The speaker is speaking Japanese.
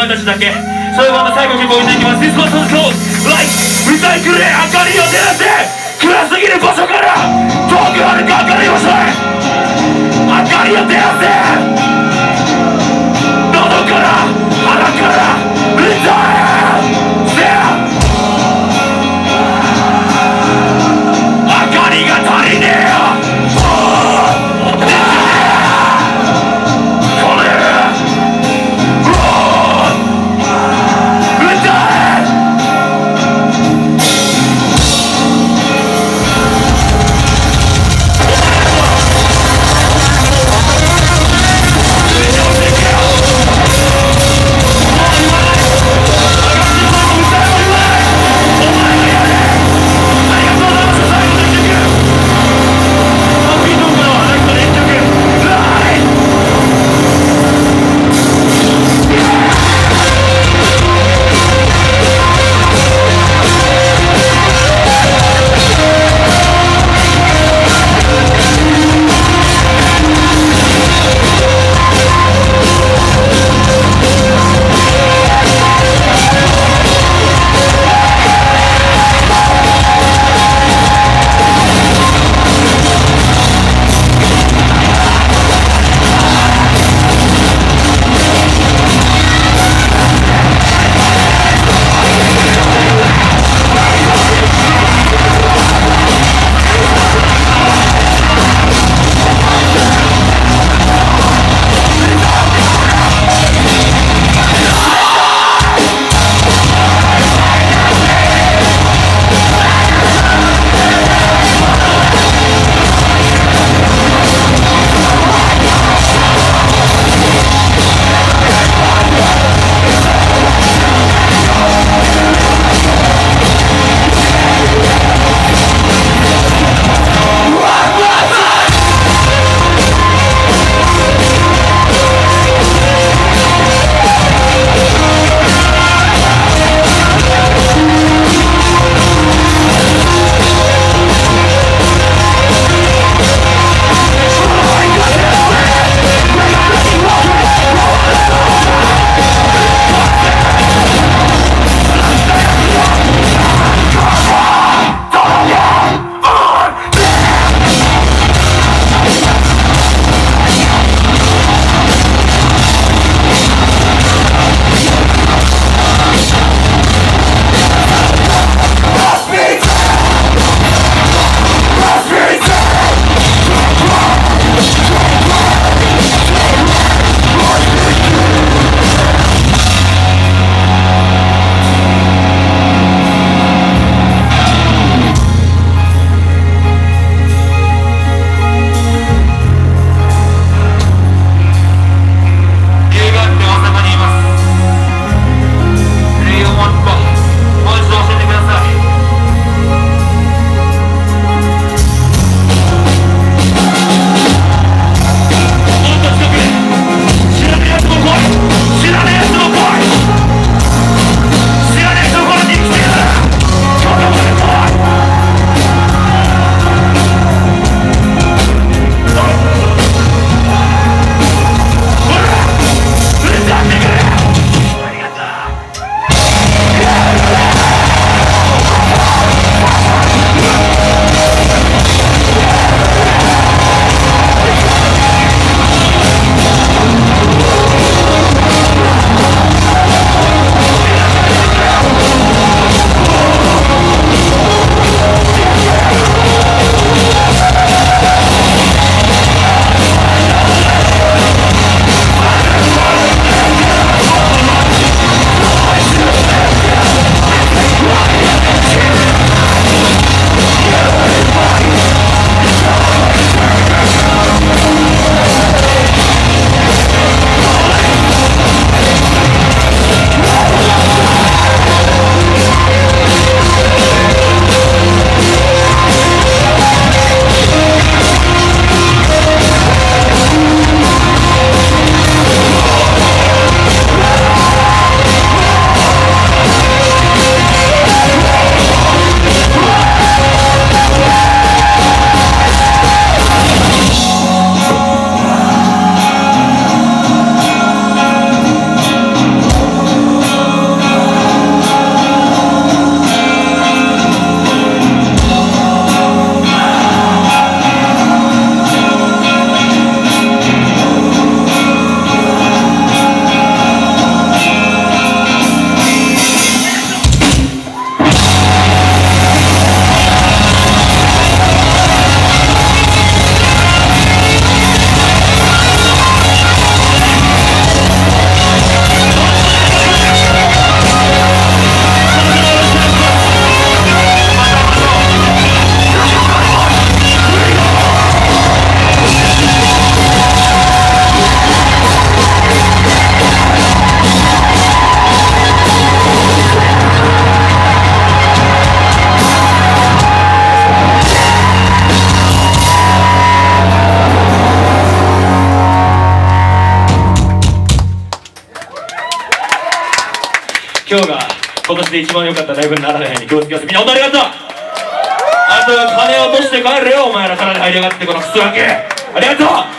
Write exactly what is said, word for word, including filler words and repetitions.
前たちだけ。そういうまま最後に置いていきます。This was so close like 歌いくれ、明かりを照らせ。暗すぎる場所から遠くまで明かりをさえ、明かりを照らせ。喉から鼻から歌え。せや明かりが足りねえよ。 「 今日が今年で一番良かったライブにならないように気をつけます。みんな本当ありがとう。あと金を落として帰れよお前ら、からで入りやがってこのクソガキ、ありがとう。